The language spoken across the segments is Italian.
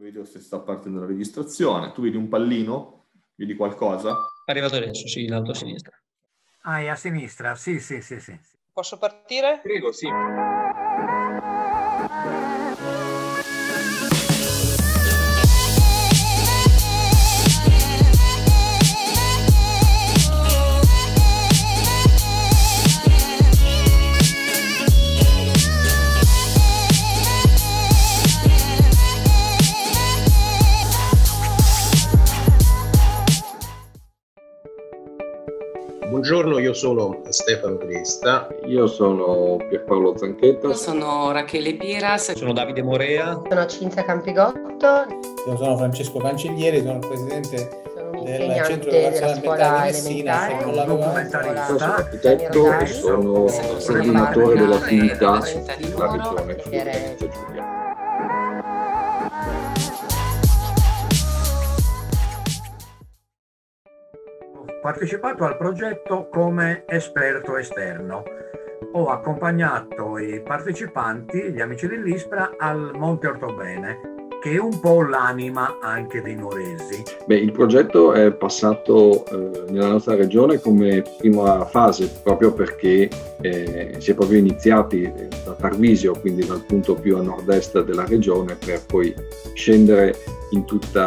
Vedo se sta partendo la registrazione. Tu vedi un pallino? Vedi qualcosa? È arrivato adesso, sì, in alto a sinistra. Ah, è a sinistra, sì. Posso partire? Prego, sì. Buongiorno, io sono Stefano Cresta. Io sono Pierpaolo Zanchetta. Io sono Rachele Piras. Sono Davide Morea. Sono Cinzia Campigotto. Io sono Francesco Cancellieri, sono il presidente del Centro della scuola elementare Sono documentarista. Sono architetto e sono coordinatore dell'attività della Regione Friuli-Venezia Giulia. Ho partecipato al progetto come esperto esterno. Ho accompagnato i partecipanti, gli amici dell'ISPRA, al Monte Ortobene, che è un po' l'anima anche dei nuoresi. Il progetto è passato nella nostra regione come prima fase, proprio perché si è proprio iniziati da Tarvisio, quindi dal punto più a nord-est della regione, per poi scendere in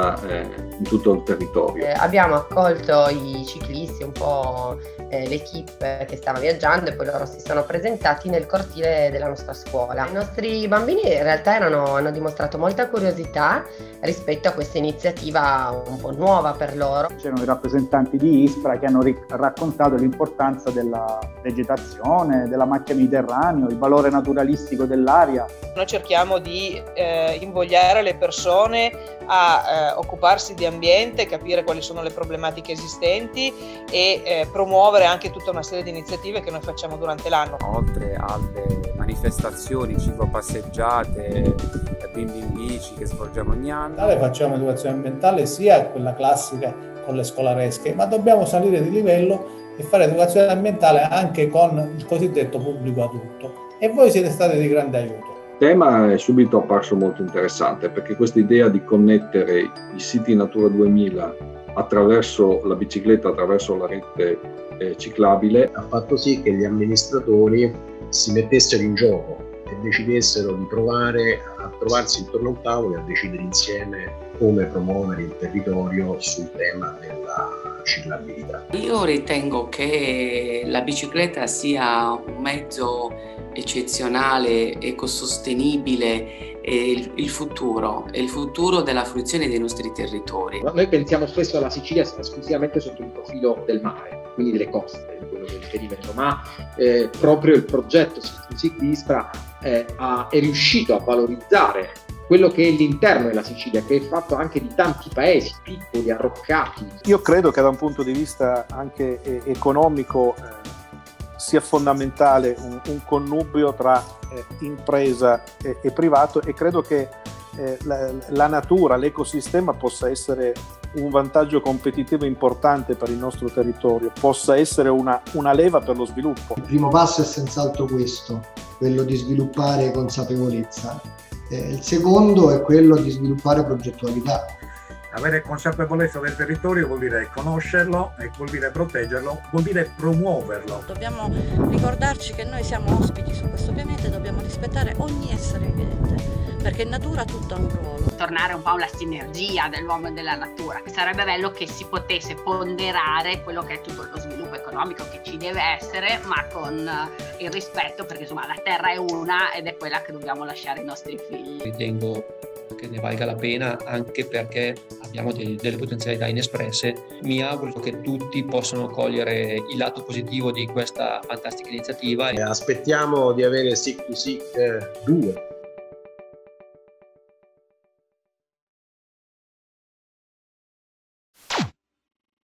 tutto il territorio. Abbiamo accolto i ciclisti, un po' l'equipe che stava viaggiando, e poi loro si sono presentati nel cortile della nostra scuola. I nostri bambini in realtà hanno dimostrato molta curiosità rispetto a questa iniziativa un po' nuova per loro. C'erano i rappresentanti di ISPRA che hanno raccontato l'importanza della vegetazione, della macchia mediterranea, il valore naturalistico dell'aria. Noi cerchiamo di invogliare le persone a occuparsi di ambiente, capire quali sono le problematiche esistenti e promuovere anche tutta una serie di iniziative che noi facciamo durante l'anno. Oltre alle manifestazioni, ciclopasseggiate, bimbi in bici che svolgiamo ogni anno. Facciamo educazione ambientale sia quella classica con le scolaresche, ma dobbiamo salire di livello e fare educazione ambientale anche con il cosiddetto pubblico adulto. E voi siete stati di grande aiuto. Il tema è subito apparso molto interessante, perché questa idea di connettere i siti Natura 2000 attraverso la bicicletta, attraverso la rete ciclabile, Ha fatto sì che gli amministratori si mettessero in gioco e decidessero di provare a trovarsi intorno a un tavolo e a decidere insieme come promuovere il territorio sul tema della ciclabilità. Io ritengo che la bicicletta sia un mezzo eccezionale, ecosostenibile, è il futuro della fruizione dei nostri territori. Noi pensiamo spesso alla Sicilia esclusivamente sotto il profilo del mare, quindi delle coste, di quello che è il perimetro, ma proprio il progetto Ciclispra è riuscito a valorizzare quello che è l'interno della Sicilia, che è fatto anche di tanti paesi piccoli, arroccati. Io credo che da un punto di vista anche economico sia fondamentale un connubio tra impresa e privato, e credo che la natura, l'ecosistema possa essere un vantaggio competitivo importante per il nostro territorio, possa essere una leva per lo sviluppo. Il primo passo è senz'altro questo, quello di sviluppare consapevolezza. Il secondo è quello di sviluppare progettualità. Avere consapevolezza del territorio vuol dire conoscerlo, e vuol dire proteggerlo, vuol dire promuoverlo. Dobbiamo ricordarci che noi siamo ospiti su questo pianeta e dobbiamo rispettare ogni essere vivente, perché in natura tutto ha un ruolo. Tornare un po' alla sinergia dell'uomo e della natura. Sarebbe bello che si potesse ponderare quello che è tutto lo sviluppo economico che ci deve essere, ma con il rispetto, perché insomma la terra è una ed è quella che dobbiamo lasciare ai nostri figli. Ritengo che ne valga la pena, anche perché abbiamo delle potenzialità inespresse. Mi auguro che tutti possano cogliere il lato positivo di questa fantastica iniziativa. Aspettiamo di avere Sick to Sick 2